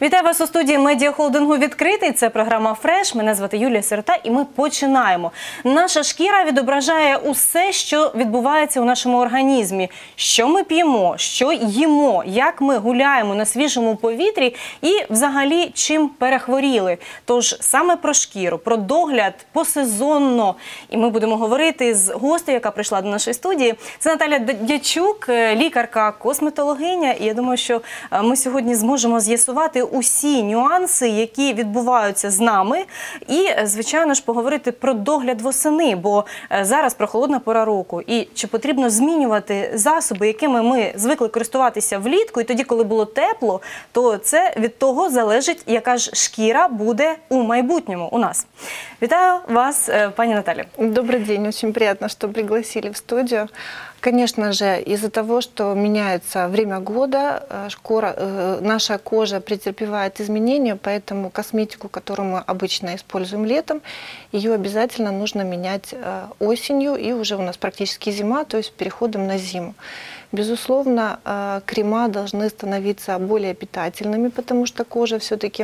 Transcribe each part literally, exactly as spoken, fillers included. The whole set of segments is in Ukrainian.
Вітаю вас у студії медіахолдингу «Відкритий». Це програма «Фреш». Мене звати Юлія Сирота і ми починаємо. Наша шкіра відображає усе, що відбувається у нашому організмі. Що ми п'ємо, що їмо, як ми гуляємо на свіжому повітрі і взагалі чим перехворіли. Тож саме про шкіру, про догляд посезонно. І ми будемо говорити з гостею, яка прийшла до нашої студії. Це Наталя Дячук, лікарка-косметологиня. І я думаю, що ми сьогодні зможемо з'ясувати усі нюанси, які відбуваються з нами. І, звичайно ж, поговорити про догляд восени, бо зараз прохолодна пора року. І чи потрібно змінювати засоби, якими ми звикли користуватися влітку, і тоді, коли було тепло, то це від того залежить, яка ж шкіра буде у майбутньому у нас. Вітаю вас, пані Наталя. Добрый день, очень приятно, что пригласили в студию. Конечно же, из-за того, что меняется время года, шкура, наша кожа претерпевает изменения, поэтому косметику, которую мы обычно используем летом, ее обязательно нужно менять осенью, и уже у нас практически зима, то есть переходом на зиму. Безусловно, крема должны становиться более питательными, потому что кожа все-таки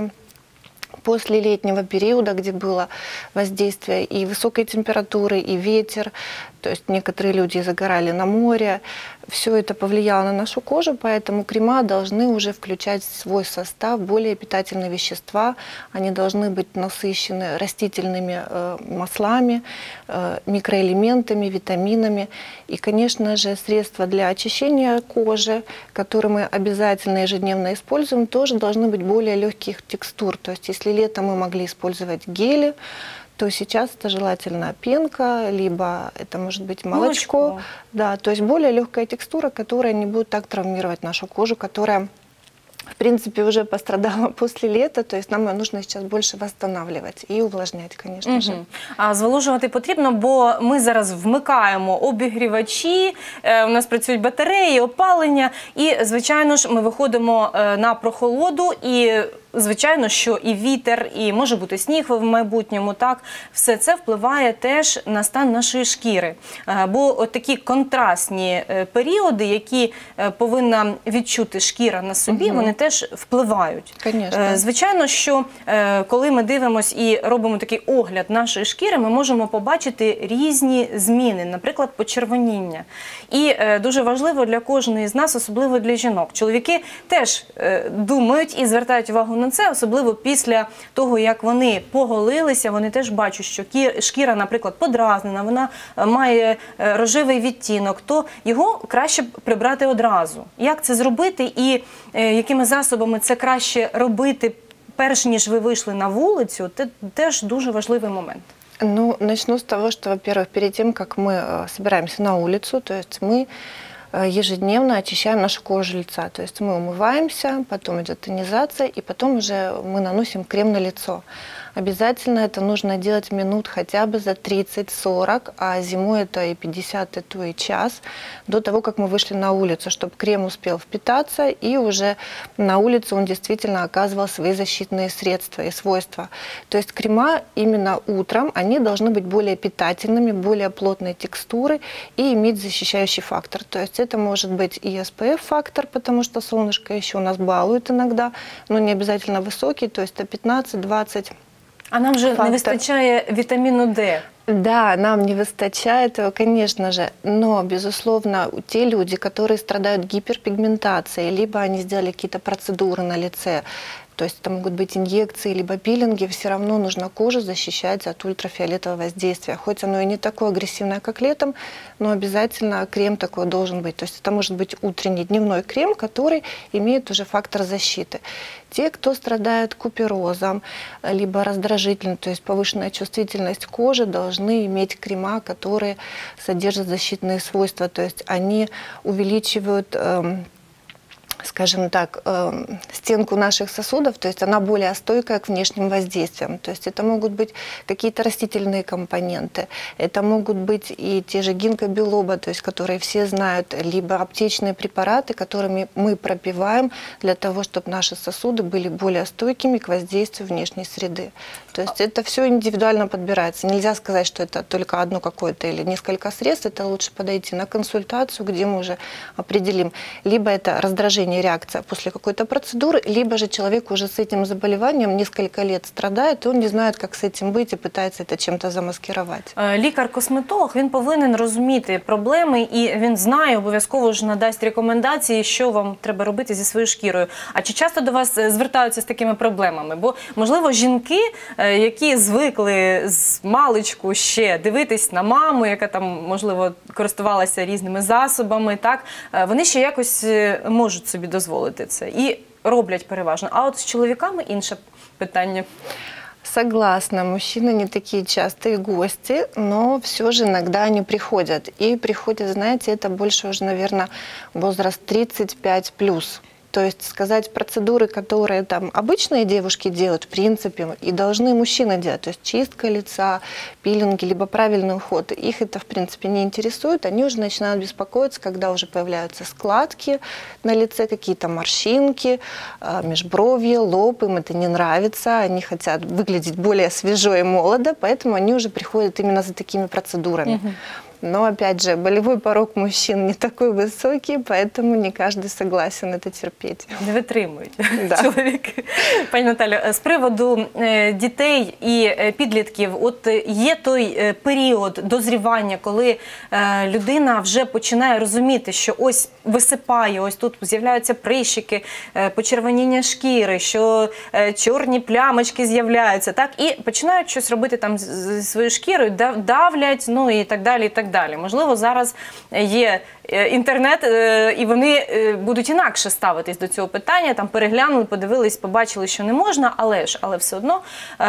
после летнего периода, где было воздействие и высокой температуры, и ветер, то есть некоторые люди загорали на море, все это повлияло на нашу кожу, поэтому крема должны уже включать в свой состав более питательные вещества, они должны быть насыщены растительными э, маслами, э, микроэлементами, витаминами и, конечно же, средства для очищения кожи, которые мы обязательно ежедневно используем, тоже должны быть более легких текстур, то есть если летом мы могли использовать гели, то сейчас это желательно пенка, либо это может быть молочко. молочко. Да, то есть более легкая текстура, которая не будет так травмировать нашу кожу, которая, в принципе, уже пострадала после лета, то есть нам ее нужно сейчас больше восстанавливать и увлажнять, конечно угу. же. А зволожувати потрібно, бо ми зараз вмикаємо обігрівачі, у нас працюють батареї, опалення, і, звичайно ж, ми виходимо на прохолоду, і звичайно, що і вітер, і може бути сніг в майбутньому, так, все це впливає теж на стан нашої шкіри. Бо от такі контрастні періоди, які повинна відчути шкіра на собі, угу. вони теж впливають. Конечно. Звичайно, що коли ми дивимося і робимо такий огляд нашої шкіри, ми можемо побачити різні зміни, наприклад, почервоніння. І дуже важливо для кожної з нас, особливо для жінок. Чоловіки теж думають і звертають увагу на це, особливо після того, як вони поголилися, вони теж бачать, що шкіра, наприклад, подразнена, вона має рожевий відтінок, то його краще прибрати одразу. Як це зробити і якими засобами це краще робити, перш ніж ви вийшли на вулицю, це теж дуже важливий момент. Ну, начну с того, что, во-первых, перед тем, как мы собираемся на улицу, то есть мы ежедневно очищаем нашу кожу лица. То есть мы умываемся, потом идет тонизация, и потом уже мы наносим крем на лицо. Обязательно это нужно делать минут хотя бы за тридцать-сорок, а зимой это и пятьдесят, и то и час, до того, как мы вышли на улицу, чтобы крем успел впитаться, и уже на улице он действительно оказывал свои защитные средства и свойства. То есть крема именно утром, они должны быть более питательными, более плотной текстуры и иметь защищающий фактор. То есть это может быть и эс пэ эф-фактор, потому что солнышко еще у нас балует иногда, но не обязательно высокий, то есть это пятнадцать-двадцать. А нам же не вистачає витамину Д. Да, нам не выстачает его, конечно же, но, безусловно, те люди, которые страдают гиперпигментацией, либо они сделали какие-то процедуры на лице, то есть это могут быть инъекции, либо пилинги, все равно нужно кожу защищать от ультрафиолетового воздействия. Хоть оно и не такое агрессивное, как летом, но обязательно крем такой должен быть. То есть это может быть утренний, дневной крем, который имеет уже фактор защиты. Те, кто страдает куперозом, либо раздражительным, то есть повышенная чувствительность кожи, должны иметь крема, которые содержат защитные свойства. То есть они увеличивают, эм, скажем так, э, стенку наших сосудов, то есть она более стойкая к внешним воздействиям. То есть это могут быть какие-то растительные компоненты, это могут быть и те же гинкобилоба, то есть которые все знают, либо аптечные препараты, которыми мы пропиваем для того, чтобы наши сосуды были более стойкими к воздействию внешней среды. То есть это все индивидуально подбирается. Нельзя сказать, что это только одно какое-то или несколько средств. Это лучше подойти на консультацию, где мы уже определим. Либо это раздражение отторжение, реакция после какой-то процедуры, либо же человек уже с этим заболеванием несколько лет страдает, и он не знает, как с этим быть, и пытается это чем-то замаскировать. Лікар-косметолог, він повинен розуміти проблеми, і він знає, обов'язково ж надасть рекомендації, що вам треба робити зі своєю шкірою. А чи часто до вас звертаються з такими проблемами? Бо, можливо, жінки, які звикли з маличку ще дивитись на маму, яка там, можливо, користувалася різними засобами, так, вони ще якось можуть собі дозволити це і роблять переважно. А от з чоловіками інше питання. Согласна, мужчины не такие частые гости, но все же иногда они приходят. И приходят, знаете, это больше уже, наверное, возраст тридцать пять плюс. То есть сказать процедуры, которые там обычные девушки делают, в принципе, и должны мужчины делать, то есть чистка лица, пилинги, либо правильный уход, их это, в принципе, не интересует. Они уже начинают беспокоиться, когда уже появляются складки на лице, какие-то морщинки, межбровье, лоб, им это не нравится, они хотят выглядеть более свежо и молодо, поэтому они уже приходят именно за такими процедурами. Угу. Но, опять же, болевой порог мужчин не такой высокий, поэтому не каждый согласен это терпеть. Не витримують да. чоловіки. Пані Наталю, з приводу дітей і підлітків, от є той період дозрівання, коли людина вже починає розуміти, що ось висипає, ось тут з'являються прищики, почервоніння шкіри, що чорні плямочки з'являються, так, і починають щось робити там зі своєю шкірою, давлять, ну і так далі, і так далі. Можливо, зараз є інтернет, і вони будуть інакше ставитись до цього питання, там переглянули, подивились, побачили, що не можна, але ж, але все одно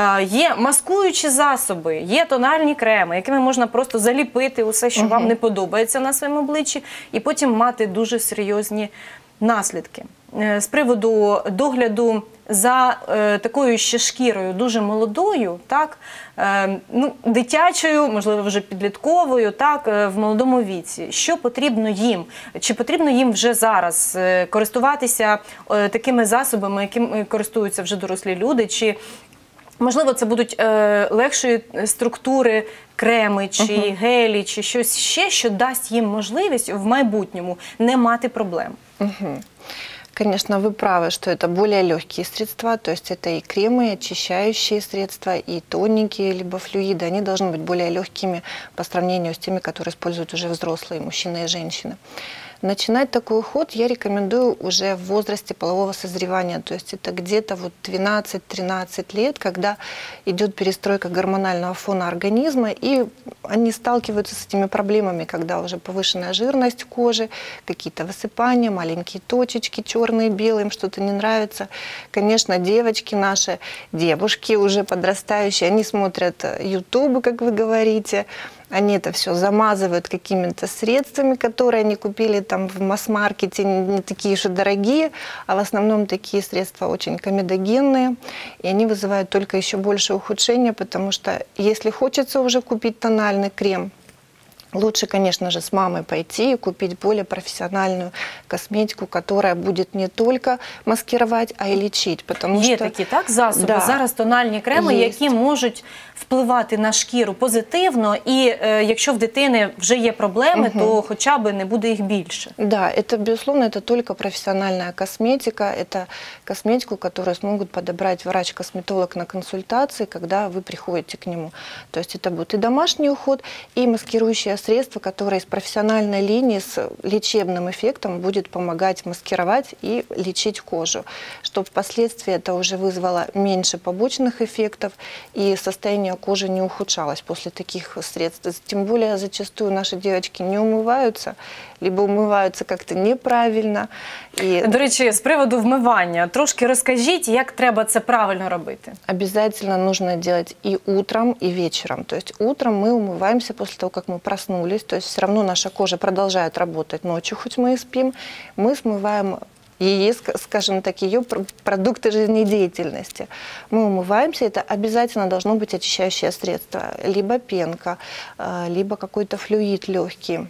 є маскуючі засоби, є тональні креми, якими можна просто заліпити усе, що угу. вам не подобається на своєму обличчі, і потім мати дуже серйозні наслідки. З приводу догляду за е, такою ще шкірою, дуже молодою, так, е, ну, дитячою, можливо, вже підлітковою, так, е, в молодому віці. Що потрібно їм? Чи потрібно їм вже зараз е, користуватися е, такими засобами, якими користуються вже дорослі люди? Чи, можливо, це будуть е, легшої структури креми, чи uh-huh. гелі, чи щось ще, що дасть їм можливість в майбутньому не мати проблем? Uh-huh. Конечно, вы правы, что это более легкие средства, то есть это и кремы, и очищающие средства, и тоники, либо флюиды. Они должны быть более легкими по сравнению с теми, которые используют уже взрослые мужчины и женщины. Начинать такой уход я рекомендую уже в возрасте полового созревания, то есть это где-то вот двенадцать-тринадцать лет, когда идет перестройка гормонального фона организма, и они сталкиваются с этими проблемами, когда уже повышенная жирность кожи, какие-то высыпания, маленькие точечки черные, белые, им что-то не нравится. Конечно, девочки наши, девушки уже подрастающие, они смотрят YouTube, как вы говорите, они это все замазывают какими-то средствами, которые они купили там в масс-маркете, не такие уж и дорогие, а в основном такие средства очень комедогенные, и они вызывают только еще больше ухудшения, потому что если хочется уже купить тональный крем, лучше, конечно же, с мамой пойти и купить более профессиональную косметику, которая будет не только маскировать, а и лечить. Потому Є що... такі, так, засоби, да. зараз тональні креми, Є. які можуть впливати на шкіру позитивно, і е, якщо в дитини вже є проблеми, угу. то хоча б не буде їх більше. Да, это, безусловно, это только профессиональная косметика, это косметику, которую смогут подобрать врач-косметолог на консультации, когда вы приходите к нему. То есть это будет и домашний уход, и маскирующее средство, которое из профессиональной линии с лечебным эффектом будет помогать маскировать и лечить кожу, чтобы впоследствии это уже вызвало меньше побочных эффектов и состояние кожи не ухудшалось после таких средств. Тем более зачастую наши девочки не умываются, либо умиваються як-то неправильно. І... До речі, з приводу вмивання, трошки розкажіть, як треба це правильно робити? Обязательно нужно делать и утром, и вечером. То есть утром мы умываемся после того, как мы проснулись, то есть все равно наша кожа продолжает работать ночью, хоть мы и спим, мы смываем ее, скажем так, ее продукты жизнедеятельности. Мы умываемся, это обязательно должно быть очищающее средство, либо пенка, либо какой-то флюид легкий.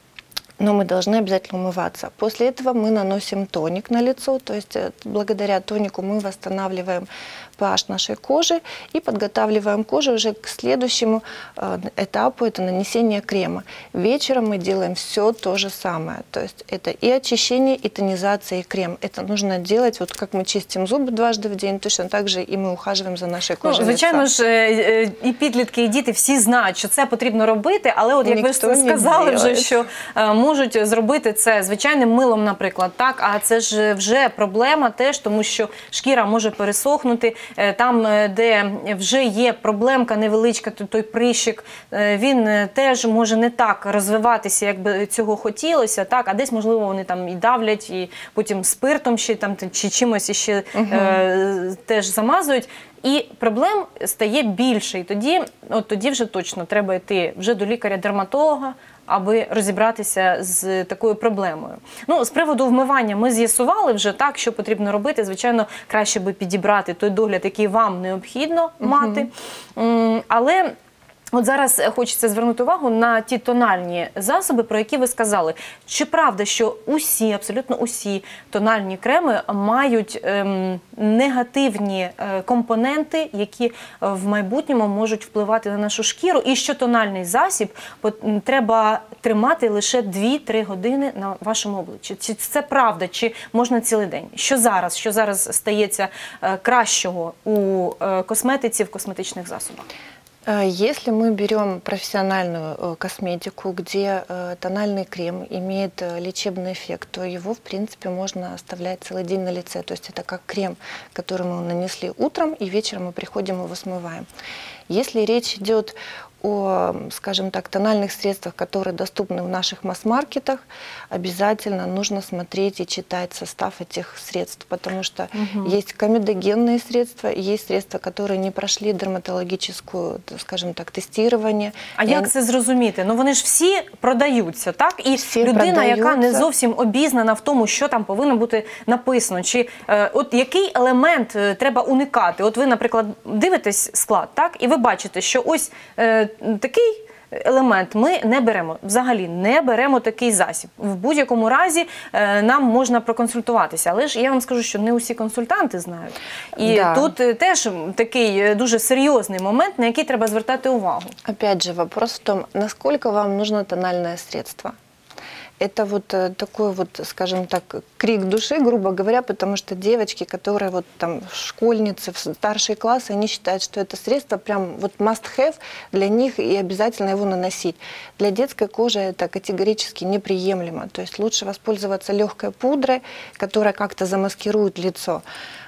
Но мы должны обязательно умываться. После этого мы наносим тоник на лицо, то есть благодаря тонику мы восстанавливаем pH нашей кожи и подготавливаем кожу уже к следующему э, этапу, это нанесение крема. Вечером мы делаем все то же самое, то есть это и очищение, и тонизация, и крем. Это нужно делать, вот как мы чистим зубы дважды в день, точно так же и мы ухаживаем за нашей кожей. Ну, звичайно ж, і підлітки, і діти всі знають, що це потрібно робити, але от як ви ж сказали вже, що е, можуть зробити це звичайним милом, наприклад, так, а це ж вже проблема теж, тому що шкіра може пересохнути, е, там, де вже є проблемка невеличка, той прищик, е, він теж може не так розвиватися, як би цього хотілося, так, а десь, можливо, вони там і давлять, і потім спиртом ще там, чи чимось ще е, теж замазують. І проблем стає більше, і тоді, от тоді вже точно треба йти вже до лікаря-дерматолога, аби розібратися з такою проблемою. Ну, з приводу вмивання ми з'ясували вже так, що потрібно робити. Звичайно, краще би підібрати той догляд, який вам необхідно мати. Mm-hmm. Але от зараз хочеться звернути увагу на ті тональні засоби, про які ви сказали. Чи правда, що усі, абсолютно усі тональні креми мають ем, негативні е, компоненти, які в майбутньому можуть впливати на нашу шкіру, і що тональний засіб по- треба тримати лише дві-три години на вашому обличчі? Чи це правда, чи можна цілий день? Що зараз, що зараз стається е, кращого у е, косметиці, в косметичних засобах? Если мы берем профессиональную косметику, где тональный крем имеет лечебный эффект, то его, в принципе, можно оставлять целый день на лице. То есть это как крем, который мы нанесли утром, и вечером мы приходим и его смываем. Если речь идет о, скажем так, тональных средствах, которые доступны в наших масс-маркетах, обязательно нужно смотреть и читать состав этих средств, потому что угу. есть комедогенные средства, есть средства, которые не прошли дерматологическую, скажем так, тестирование. А як они... це зрозуміти? Ну вони ж всі продаються, так? І всі людина, продаються. Яка не зовсім обізнана в тому, що там повинно бути написано, чи е, от який елемент е, треба уникати? От ви, наприклад, дивитесь склад, так? І ви бачите, що ось е, такий елемент ми не беремо, взагалі не беремо такий засіб. В будь-якому разі е, нам можна проконсультуватися, але ж я вам скажу, що не усі консультанти знають. І да. тут е, теж такий дуже серйозний момент, на який треба звертати увагу. Опять же, вопрос в том, насколько вам нужно тональное средство. Это вот такой вот, скажем так, крик души, грубо говоря, потому что девочки, которые вот там школьницы, в старшие классы, они считают, что это средство прям вот must have для них и обязательно его наносить. Для детской кожи это категорически неприемлемо. То есть лучше воспользоваться легкой пудрой, которая как-то замаскирует лицо.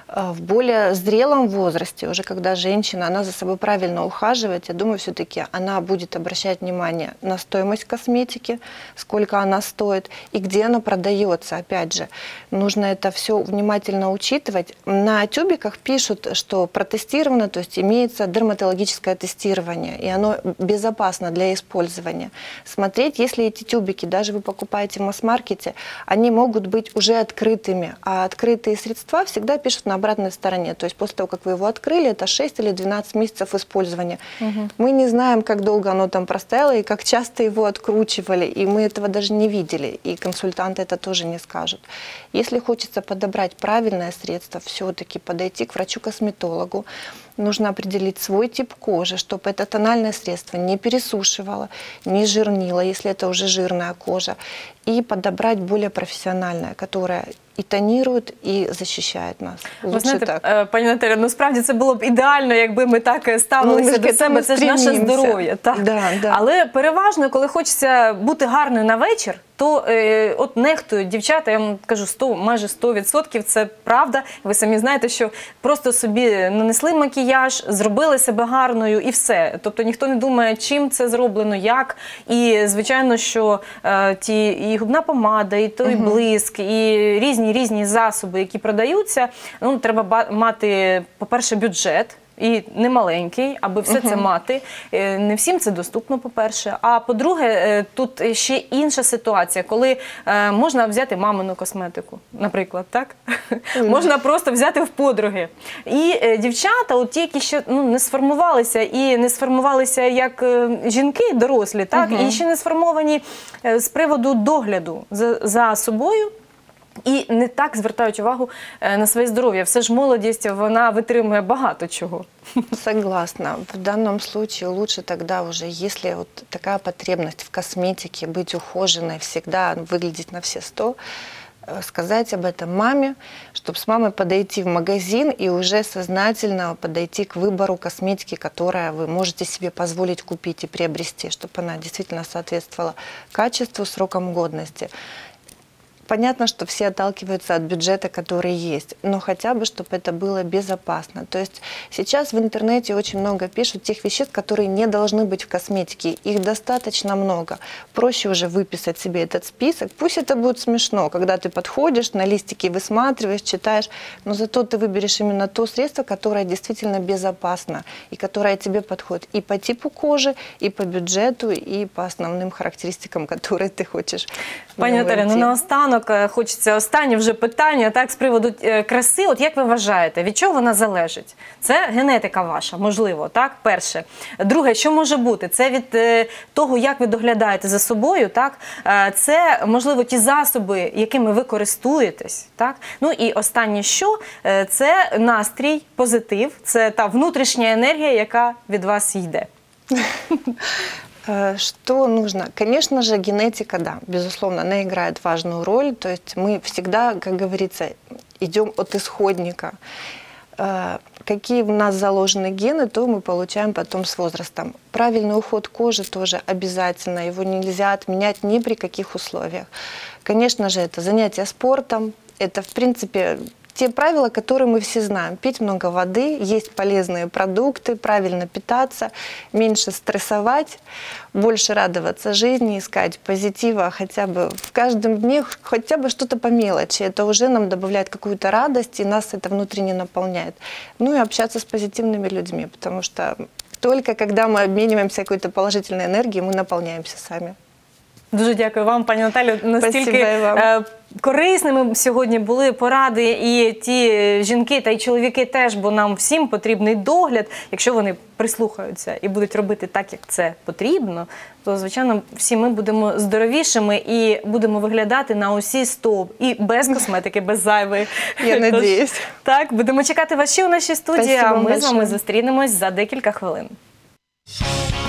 В более зрелом возрасте, уже когда женщина, она за собой правильно ухаживает, я думаю, все-таки она будет обращать внимание на стоимость косметики, сколько она стоит и где она продается. Опять же, нужно это все внимательно учитывать. На тюбиках пишут, что протестировано, то есть имеется дерматологическое тестирование, и оно безопасно для использования. Смотреть, если эти тюбики, даже вы покупаете в масс-маркете, они могут быть уже открытыми, а открытые средства всегда пишут на обратной стороне. То есть после того, как вы его открыли, это шесть или двенадцать месяцев использования. Угу. Мы не знаем, как долго оно там простояло и как часто его откручивали, и мы этого даже не видели, и консультанты это тоже не скажут. Если хочется подобрать правильное средство, все-таки подойти к врачу-косметологу, нужно определить свой тип кожи, чтобы это тональное средство не пересушивало, не жирнило, если это уже жирная кожа, и подобрать более профессиональное, которое і тонірують, і захищають нас. Ви знаєте, так. Пані Наталя, ну справді це було б ідеально, якби ми так ставилися ну, до себе, це ж наше здоров'я. Так. Да, да. Але переважно, коли хочеться бути гарною на вечір, то е, от нехтують дівчата, я вам кажу, сто, майже сто відсотків це правда. Ви самі знаєте, що просто собі нанесли макіяж, зробили себе гарною і все. Тобто ніхто не думає, чим це зроблено, як. І, звичайно, що е, ті, і губна помада, і той угу. блиск, і різні різні засоби, які продаються, ну, треба мати, по-перше, бюджет. І немаленький, аби все uh-huh. це мати. Не всім це доступно, по-перше. А по-друге, тут ще інша ситуація, коли можна взяти мамину косметику, наприклад, так? Uh-huh. Можна просто взяти в подруги. І дівчата, от ті, які ще ну, не сформувалися, і не сформувалися як жінки дорослі, так? Uh-huh. І ще не сформовані з приводу догляду за, за собою, і не так звертають увагу е, на своє здоров'я. Все ж молодість, вона витримує багато чого. Согласна. В данном случае лучше тогда уже, если вот такая потребность в косметике, быть ухоженной, всегда выглядеть на все сто, э, сказать об этом маме, чтобы с мамой подойти в магазин и уже сознательно подойти к выбору косметики, которую вы можете себе позволить купить и приобрести, чтобы она действительно соответствовала качеству, срокам годности. Понятно, что все отталкиваются от бюджета, который есть, но хотя бы, чтобы это было безопасно. То есть сейчас в интернете очень много пишут тех веществ, которые не должны быть в косметике. Их достаточно много. Проще уже выписать себе этот список. Пусть это будет смешно, когда ты подходишь, на листике высматриваешь, читаешь, но зато ты выберешь именно то средство, которое действительно безопасно и которое тебе подходит и по типу кожи, и по бюджету, и по основным характеристикам, которые ты хочешь. Пані Наталя, ну наостанок хочеться останнє вже питання, так, з приводу е, краси. От як ви вважаєте, від чого вона залежить? Це генетика ваша, можливо, так, перше. Друге, що може бути? Це від е, того, як ви доглядаєте за собою, так? Е, це, можливо, ті засоби, якими ви користуєтесь, так? Ну і останнє що? Е, це настрій, позитив, це та внутрішня енергія, яка від вас йде. Что нужно? Конечно же, генетика, да, безусловно, она играет важную роль. То есть мы всегда, как говорится, идем от исходника. Какие в нас заложены гены, то мы получаем потом с возрастом. Правильный уход кожи тоже обязательно, его нельзя отменять ни при каких условиях. Конечно же, это занятие спортом, это, в принципе, те правила, которые мы все знаем. Пить много воды, есть полезные продукты, правильно питаться, меньше стрессовать, больше радоваться жизни, искать позитива хотя бы в каждом дне, хотя бы что-то по мелочи. Это уже нам добавляет какую-то радость, и нас это внутренне наполняет. Ну и общаться с позитивными людьми, потому что только когда мы обмениваемся какой-то положительной энергией, мы наполняемся сами. Дуже дякую вам, пані Наталю. Настільки е, корисними сьогодні були поради і ті жінки та й чоловіки теж, бо нам всім потрібний догляд. Якщо вони прислухаються і будуть робити так, як це потрібно, то, звичайно, всі ми будемо здоровішими і будемо виглядати на усі сто. І без косметики, без зайвої. Я надіюсь. Так, будемо чекати вас ще у нашій студії, Спасибо а ми большое. з вами зустрінемось за декілька хвилин.